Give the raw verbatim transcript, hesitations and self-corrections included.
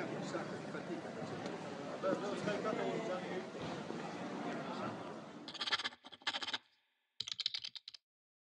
anche un sacco di fatica. Avevo scaricato già